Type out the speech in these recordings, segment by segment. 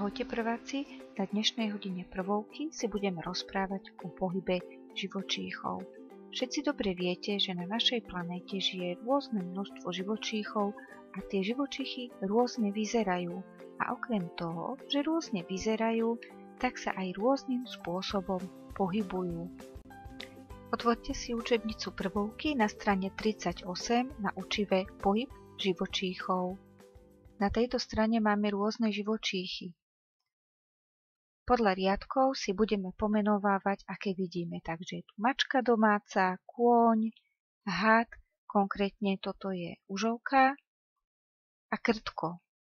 Ahojte prváci, na dnešnej hodine prvovky si budeme rozprávať o pohybe živočíchov. Všetci dobre viete, že na našej planéte žije rôzne množstvo živočíchov a tie živočíchy rôzne vyzerajú. A okrem toho, že rôzne vyzerajú, tak sa aj rôznym spôsobom pohybujú. Otvorte si učebnicu prvovky na strane 38 na učivé pohyb živočíchov. Na tejto strane máme rôzne živočíchy. Podľa riadkov si budeme pomenovávať, aké vidíme. Takže je tu mačka domáca, kôň, had, konkrétne toto je užovka a krtko.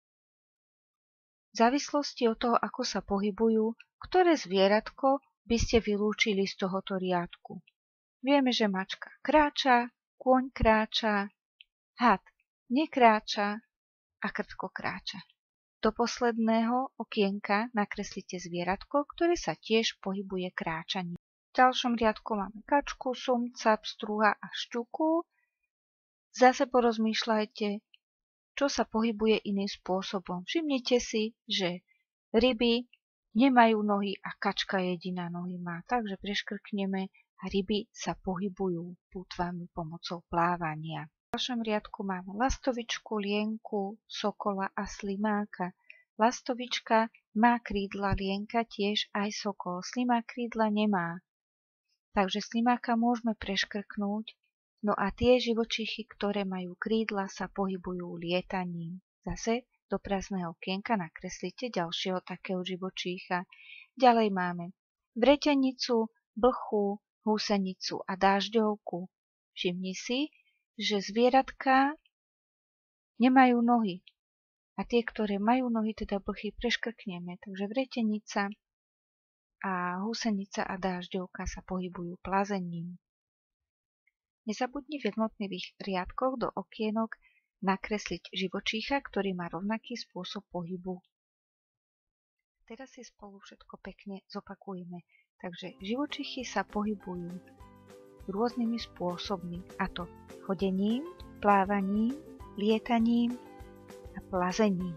V závislosti od toho, ako sa pohybujú, ktoré zvieratko by ste vylúčili z tohoto riadku. Vieme, že mačka kráča, kôň kráča, had nekráča a krtko kráča. Do posledného okienka nakreslite zvieratko, ktoré sa tiež pohybuje kráčaním. V ďalšom riadku máme kačku, sumca, pstruha a šťuku. Zase porozmýšľajte, čo sa pohybuje iným spôsobom. Všimnite si, že ryby nemajú nohy a kačka jediná nohy má. Takže preškrkneme a ryby sa pohybujú plutvami pomocou plávania. V ďalšom riadku máme lastovičku, lienku, sokola a slimáka. Lastovička má krídla, lienka tiež aj sokol. Slimák krídla nemá. Takže slimáka môžeme preškrknúť. No a tie živočíchy, ktoré majú krídla, sa pohybujú lietaním. Zase do prázdneho okienka nakreslite ďalšieho takého živočícha. Ďalej máme vretenicu, blchu, húsenicu a dážďovku. Všimni si, že zvieratka nemajú nohy. A tie, ktoré majú nohy, teda blchy, preškrkneme. Takže vretenica a húsenica a dážďovka sa pohybujú plazením. Nezabudni v jednotlivých riadkoch do okienok nakresliť živočícha, ktorý má rovnaký spôsob pohybu. Teraz si spolu všetko pekne zopakujeme. Takže živočíchy sa pohybujú rôznymi spôsobmi, a to chodením, plávaním, lietaním a plazením.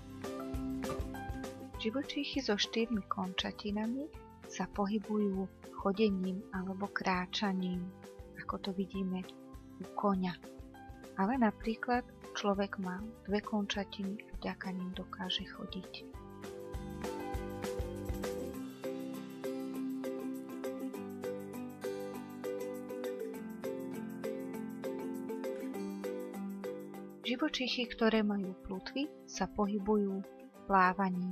Živočíchy so 4 končatinami sa pohybujú chodením alebo kráčaním, ako to vidíme u koňa. Ale napríklad človek má 2 končatiny a vďaka nim dokáže chodiť. Živočíchy, ktoré majú plutvy, sa pohybujú plávaním.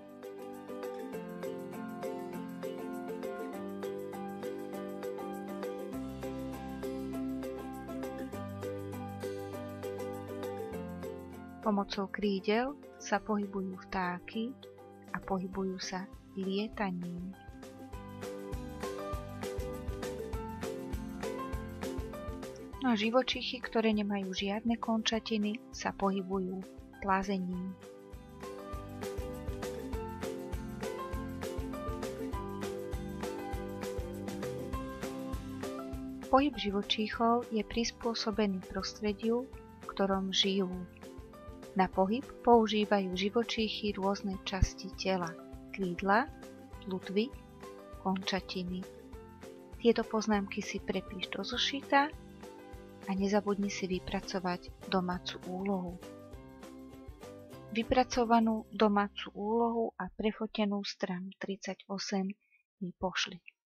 Pomocou krídel sa pohybujú vtáky a pohybujú sa lietaním. No a živočíchy, ktoré nemajú žiadne končatiny, sa pohybujú plázením. Pohyb živočíchov je prispôsobený prostrediu, v ktorom žijú. Na pohyb používajú živočíchy rôzne časti tela, krídla, plutvy, končatiny. Tieto poznámky si prepíš do zošita a nezabudni si vypracovať domácu úlohu. Vypracovanú domácu úlohu a prefotenú stranu 38 mi pošli.